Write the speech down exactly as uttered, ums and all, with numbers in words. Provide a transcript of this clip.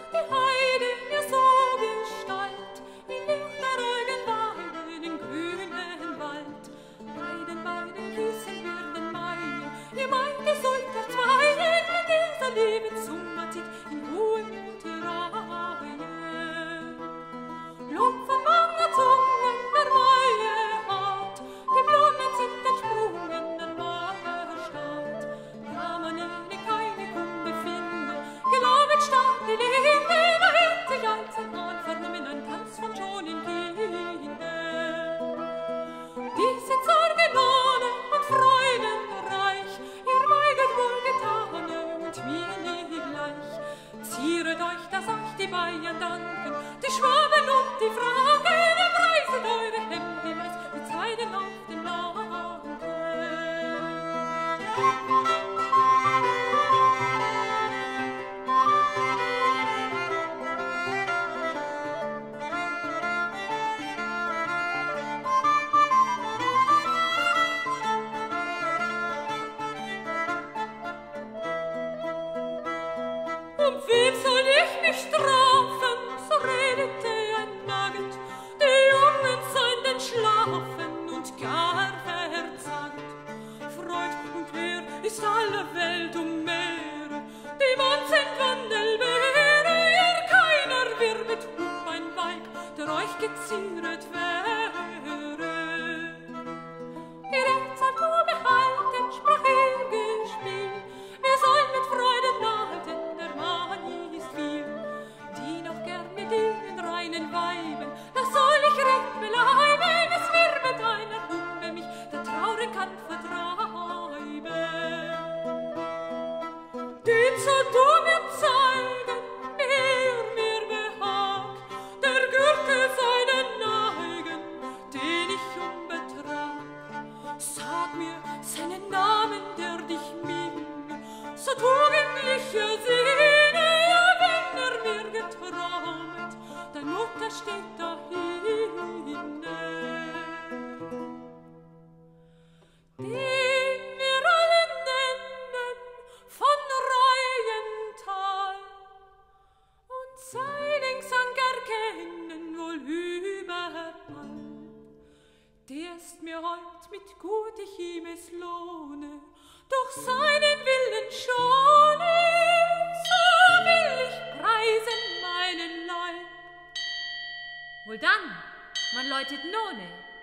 die Heide mir so Gestalt, in lichter Eugenweide, den grünen Wald. Bei den beiden Gießen wir den Mai, ihr meint, ihr sollt der zwei in dieser Lebenssummerzeit in Ruhe und Reihe. Lob von mancher Zungen der Weie hat, die Blumen sind entsprungen der Marstadt. Da man ihnen keine Kunde findet, gelobet stark die Linde, da hört sich als ein Mann vernommen ein Tanz von schonen Kindern. Die sind Sorgenlohne und freudenreich, ihr meidet wohlgetane und mir nie gleich. Zieret euch, dass euch die Bayern danken, die Schwaben und die Franken, ihr preiset eure Hemden, die Zeiten auf den Lanken. Um wen soll ich mich strafen, so redete ein Magd, die Jungen seien denn schlafen und gar verzagt. Freud und Heer ist alle Welt um Meere, die Mann sind Wandelbeere, ihr keiner wirbet um ein Weib, der euch gezieret wäre. Die Rechtsart nur behalten, sprach ihr Gespiel, wir sollen mit Freuden halten, der Mann ist viel. Die noch gern mit den reinen Weiben, das soll ich recht beleiben, es wirbet einer um, wer mich der Traurig kann vertreiben. Den soll du mir zeigen, er mir behagt, der Gürtel seinen Neigen, den ich umbetrag. Sag mir seinen Namen, der dich mien, so tugendlicher Sinne, ja, wenn er mir geträumt, dein Mutter steht dahinne. Den wir alle nennen von Reuental und seinen Gesang erkennen wohl überall. Der ist mir heut mit gut ich ihm es lohne, doch seinen Willen schone, so will ich preisen meinen Leib. Wohl dann, man läutet None.